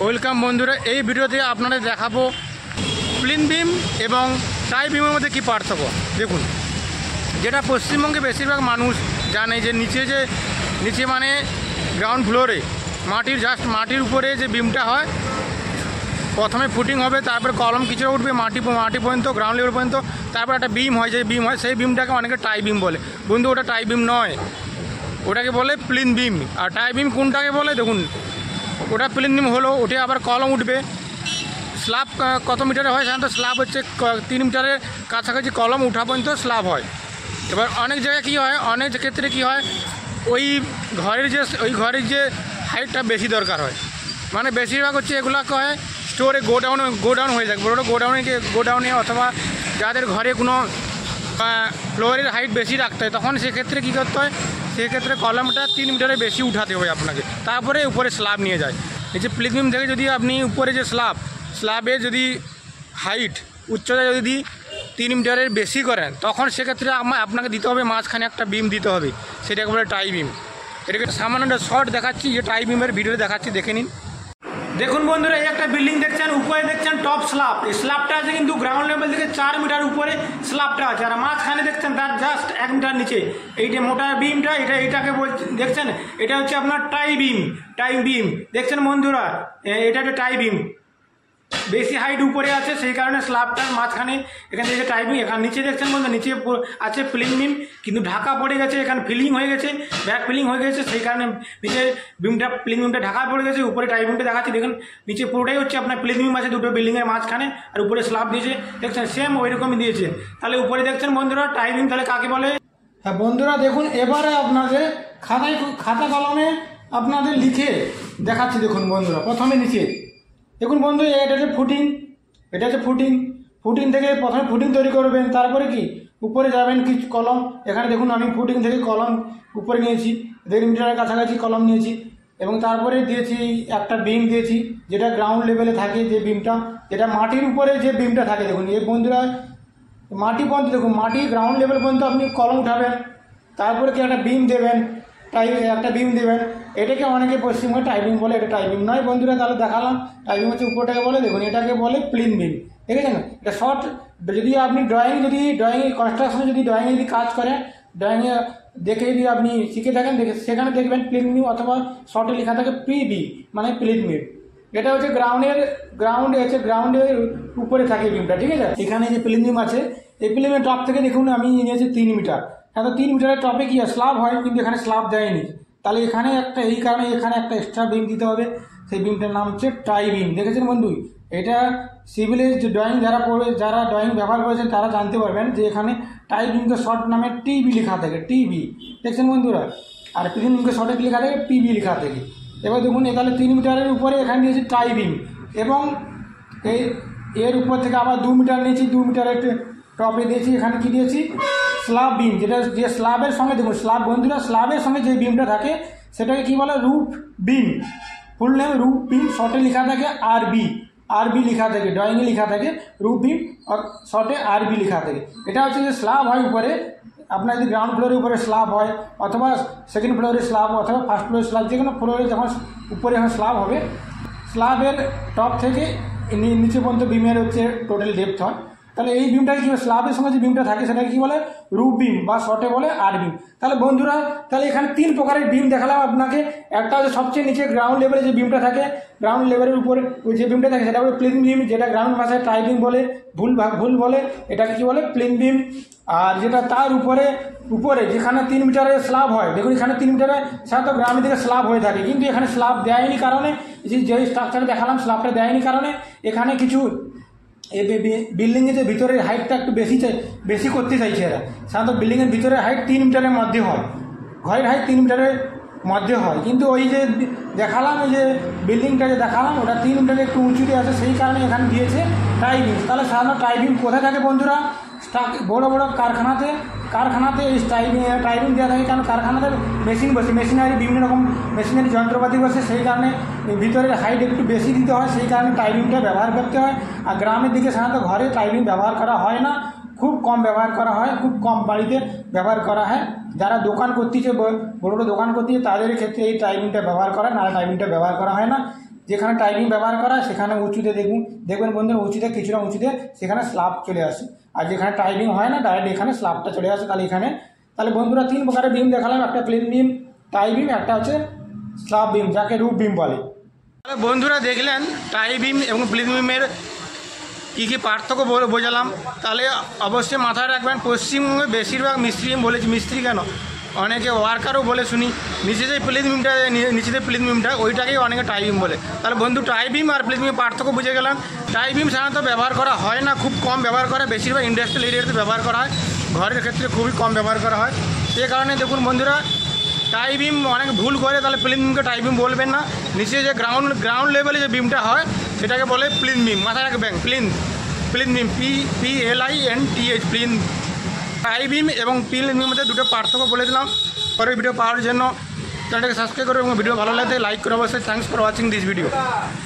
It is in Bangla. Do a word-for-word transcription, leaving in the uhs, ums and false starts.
ওয়েলকাম বন্ধুরা, এই ভিডিওতে আপনাদের দেখাবো প্লিন বিম এবং টাই বিমের মধ্যে কী পার্থক্য। দেখুন, যেটা পশ্চিমবঙ্গে বেশিরভাগ মানুষ জানে যে নিচে যে নিচে মানে গ্রাউন্ড ফ্লোরে মাটির জাস্ট মাটির উপরে যে বিমটা হয়, প্রথমে ফুটিং হবে, তারপরে কলম কিছু উঠবে মাটি মাটি পর্যন্ত, গ্রাউন্ড লেভেল পর্যন্ত, তারপর একটা বিম হয়, যে বিম হয় সেই বিমটাকে অনেকে টাই বিম বলে। বন্ধু, ওটা টাই বিম নয়, ওটাকে বলে প্লিন বিম। আর টাই বিম কোনটাকে বলে দেখুন, ওটা প্লিন বিম হলো, ওঠে আবার কলম উঠবে। স্ল্যাব কত মিটারে হয়? সাধারণত স্ল্যাব হচ্ছে তিন মিটারের কাছাকাছি কলম উঠা পর্যন্ত স্ল্যাব হয়। এবার অনেক জায়গায় কী হয়, অনেক ক্ষেত্রে কী হয়, ওই ঘরের যে ওই ঘরের যে হাইটটা বেশি দরকার হয়, মানে বেশিরভাগ হচ্ছে এগুলো হয় স্টোরে গোডাউন গোডাউন হয়ে যায়, বড় গোডাউনে গোডাউনে অথবা যাদের ঘরে কোনো ফ্লোরের হাইট বেশি রাখতে হয়, তখন সেক্ষেত্রে কী করতে হয়, সেক্ষেত্রে কলমটা তিন মিটারের বেশি উঠাতে হবে আপনাকে, তারপরে উপরে স্ল্যাব নিয়ে যায়। এই যে প্লিন বিম থেকে যদি আপনি উপরে যে স্ল্যাব স্ল্যাবে যদি হাইট উচ্চতা যদি তিন মিটারের বেশি করেন, তখন সেক্ষেত্রে আপনাকে দিতে হবে মাঝখানে একটা বিম দিতে হবে, সেটাকে বলে টাই বিম। এটাকে সামান্য একটা শর্ট দেখাচ্ছি, যে টাই বিমের ভিডিও দেখাচ্ছি, দেখে নিন। দেখুন বন্ধুরা, এই একটা বিল্ডিং দেখছেন, উপরে দেখছেন টপ স্ল্যাব। এই স্ল্যাবটা আছে কিন্তু গ্রাউন্ড লেভেল থেকে চার মিটার উপরে স্ল্যাবটা আছে, আর মাঝখানে দেখছেন তার জাস্ট এক মিটার নিচে এই যে মোটা বিমটা, এটা এটাকে বল দেখছেন, এটা হচ্ছে আপনার টাই বিম। টাই বিম দেখছেন বন্ধুরা, এটা একটা টাই বিম, বেশি হাইট উপরে আছে সেই কারণে স্ল্যাবটার মাঝখানে এখান থেকে টাই বিম। এখানে নিচে দেখছেন বন্ধু, নিচে আছে প্লিন বিম, কিন্তু ঢাকা পড়ে গেছে, এখানে ফিলিং হয়ে গেছে, ব্যাক ফিলিং হয়ে গেছে, সেই কারণে নিচে বিমটা প্লিন বিমটা ঢাকা পড়ে গেছে, উপরে টাই বিমটা দেখাচ্ছে। দেখুন নিচে পুরোটাই হচ্ছে আপনার প্লিন বিম আছে দুটো বিল্ডিংয়ের মাঝখানে, আর উপরে স্ল্যাব দিয়েছে দেখছেন, সেম ওই রকমই দিয়েছে। তাহলে উপরে দেখছেন বন্ধুরা টাই বিম তাহলে কাকে বলে। হ্যাঁ বন্ধুরা দেখুন, এবারে আপনাদের খাতায় খাতা কলমে আপনাদের লিখে দেখাচ্ছি। দেখুন বন্ধুরা, প্রথমে নিচে দেখুন বন্ধু, এটা হচ্ছে ফুটিং, এটা হচ্ছে ফুটিং। ফুটিং থেকে প্রথমে ফুটিং তৈরি করবেন, তারপরে কি উপরে যাবেন কিছু কলম। এখানে দেখুন আমি ফুটিং থেকে কলম উপরে নিয়েছি, দেড় মিটারের কাছাকাছি কলম নিয়েছি, এবং তারপরে দিয়েছি একটা বিম দিয়েছি, যেটা গ্রাউন্ড লেভেলে থাকে যে বিমটা, যেটা মাটির উপরে যে বিমটা থাকে। দেখুন এই বন্ধুরা, মাটি পর্যন্ত দেখুন, মাটি গ্রাউন্ড লেভেল পর্যন্ত আপনি কলম উঠাবেন, তারপরে কি একটা বিম দেবেন, টাই একটা বিম দেবেন। এটাকে অনেকে পশ্চিমবঙ্গে টাই বিম বলে, এটা টাই বিম নয় বন্ধুরা। তাহলে দেখালাম টাই বিম হচ্ছে উপরটাকে বলে, দেখুন এটাকে বলে প্লিন বিম, ঠিক আছে না। এটা শর্ট, যদি আপনি ড্রয়িং যদি ড্রয়িং কনস্ট্রাকশনে যদি ড্রয়িংয়ে যদি কাজ করেন, ড্রয়িংয়ে দেখে যদি আপনি শিখে থাকেন, দেখে সেখানে দেখবেন প্লিন বিম, অথবা শর্টে লেখা থাকে পি বি মানে প্লিন বিম। এটা হচ্ছে গ্রাউন্ডের গ্রাউন্ডে হচ্ছে গ্রাউন্ডের উপরে থাকে বিমটা, ঠিক আছে। এখানে যে প্লিন বিম আছে, এই প্লিন বিমের টপ থেকে দেখুন আমি নিয়েছি তিন মিটার। হ্যাঁ, তো তিন মিটারের টপে কি স্ল্যাব হয়, কিন্তু এখানে স্ল্যাব দেয়নি, তাহলে এখানে একটা এই কারণে এখানে একটা এক্সট্রা বিম দিতে হবে। সেই বিমটার নাম হচ্ছে টাই বিম। দেখেছেন বন্ধু, এটা সিভিলের যে ড্রয়িং যারা পড়ে যারা ড্রয়িং ব্যবহার করেছেন তারা জানতে পারবেন যে এখানে টাই বিমকে শর্ট নামে টিবি লেখা থাকে, টিবি। দেখছেন বন্ধুরা, আর প্লিন বিমকে শর্টে লেখা থাকে পিবি লেখা থাকে। এবার দেখুন, তাহলে তিন মিটারের উপরে এখানে দিয়েছি টাই বিম, এবং এই এর উপর থেকে আবার দু মিটার নিয়েছি, দু মিটারের টপে দিয়েছি এখানে কি দিয়েছি, স্ল্যাব বিম। যেটা যে স্ল্যাবের সঙ্গে দেখুন, স্ল্যাব বন্ধুরা স্ল্যাবের সঙ্গে যে বিমটা থাকে সেটাকে কি বলে, roof beam. Full name roof beam, শর্টে লেখা থাকে আর বি, আর বি লেখা থাকে, ড্রয়িংয়ে লেখা থাকে রুফ বিম, আর শর্টে আর বি লেখা থাকে। এটা হচ্ছে যে স্ল্যাব হয় উপরে, আপনার যদি গ্রাউন্ড ফ্লোরের উপরে স্ল্যাব হয়, অথবা সেকেন্ড ফ্লোরে স্ল্যাব, অথবা ফার্স্ট ফ্লোরে স্ল্যাব, যে কোনো ফ্লোরে যখন উপরে যখন স্ল্যাব হবে, স্ল্যাবের টপ থেকে নিচে পর্যন্ত বিমের হচ্ছে টোটাল ডেপথ হয়। তাহলে এই বিমটাকে কী স্ল্যাবের সঙ্গে যে বিমটা থাকে সেটাকে কী বলে, রুফ বিম বা শর্টে বলে আর বিম। তাহলে বন্ধুরা, তাহলে এখানে তিন প্রকারের বিম দেখালাম আপনাকে। একটা হচ্ছে সবচেয়ে নিচে গ্রাউন্ড লেভেলে যে বিমটা থাকে, গ্রাউন্ড লেভেলের উপরে ওই যে বিমটা থাকে সেটা বলে প্লিন বিম, যেটা গ্রাউন্ড ভাষায় টাই বিম বলে, ভুল ভুল বলে, এটাকে কী বলে, প্লিন বিম। আর যেটা তার উপরে উপরে যেখানে তিন মিটারের স্ল্যাব হয়, দেখুন এখানে তিন মিটারে সাধারণত গ্রামের দিকে স্ল্যাব হয়ে থাকে, কিন্তু এখানে স্ল্যাব দেয়নি কারণে, যে স্ট্রাকচারে দেখালাম স্ল্যাবটা দেয়নি কারণে এখানে কিছু এই বিল্ডিংয়ের যে ভিতরের হাইটটা একটু বেশি বেশি করতে চাইছে এরা। সাধারণত বিল্ডিংয়ের ভিতরের হাইট তিন মিটারের মধ্যে হয়, ঘরের হাইট তিন মিটারের মধ্যে হয়, কিন্তু ওই যে দেখালাম ওই যে বিল্ডিংটা যে দেখালাম ওটা তিন মিটারের একটু উঁচুতে আছে, সেই কারণে এখানে দিয়েছে টাই বিম। তাহলে সাধারণত টাই বিম কোথায় থাকে বন্ধুরা, বড় বড় কারখানাতে কারখানাতে এই টাই টাই বিম দেওয়া থাকে, কারণ কারখানাতে মেশিন বসে, মেশিনারি বিভিন্ন রকম মেশিনারি যন্ত্রপাতি বসে, সেই কারণে ভিতরের হাইট একটু বেশি দিতে হয়, সেই কারণে টাই বিমটা ব্যবহার করতে হয়। আর গ্রামের দিকে সাধারণত ঘরে টাই বিম ব্যবহার করা হয় না, খুব কম ব্যবহার করা হয়, খুব কম বাড়িতে ব্যবহার করা হয়। যারা দোকান করতেছে, বড় বড় দোকান করতেছে, তাদের ক্ষেত্রে এই টাই বিমটা ব্যবহার করা, না টাই বিমটা ব্যবহার করা হয় না। যেখানে টাই বিম ব্যবহার করা হয় সেখানে উঁচুতে দেখুন দেখবেন বন্ধুরা উঁচুতে কিছুটা উঁচুতে সেখানে স্ল্যাব চলে আসে, আর যেখানে টাই বিম হয় না ডাইরেক্ট এখানে স্ল্যাবটা চলে আসে। তাহলে এখানে তাহলে বন্ধুরা তিন প্রকারের বিম দেখালাম, একটা প্লেন বিম, টাই বিম, একটা হচ্ছে স্ল্যাব বিম যাকে রুফ বিম বলে। তাহলে বন্ধুরা দেখলেন টাই বিম এবং প্লেন বিমের কী কী পার্থক্য বোঝালাম। তাহলে অবশ্যই মাথায় রাখবেন পশ্চিমবঙ্গে বেশিরভাগ মিস্ত্রি বলেছি, মিস্ত্রি কেন অনেকে ওয়ার্কারও বলে শুনি, নিচে যে প্লেন বিমটা নিচে যে প্লেন বিমটা ওইটাকেই অনেকে টাই বিম বলে। তাহলে বন্ধু টাই বিম আর প্লেন বিমের পার্থক্য বুঝে গেলাম। টাই বিম সাধারণত ব্যবহার করা হয় না, খুব কম ব্যবহার করা, বেশিরভাগ ইন্ডাস্ট্রিয়াল এরিয়াতে ব্যবহার করা হয়, ঘরের ক্ষেত্রে খুবই কম ব্যবহার করা হয়। সে কারণে দেখুন বন্ধুরা টাই বিম অনেক ভুল করে, তাহলে প্লেন বিমকে টাই বিম বলবেন না। নিচে যে গ্রাউন্ড গ্রাউন্ড লেভেলে যে বিমটা হয় সেটাকে বলে প্লেন বিম, মাথায় রাখবেন plinth plinth beam, P P L I N T H plinth. Tie beam এবং প্লেন বিমের মধ্যে দুটো পার্থক্য বলে দিলাম। পরের ভিডিও পাওয়ার জন্য চ্যানেলটাকে সাবস্ক্রাইব করো এবং ভিডিও ভালো লাগলে লাইক করো অবশ্যই। Thanks for watching this video.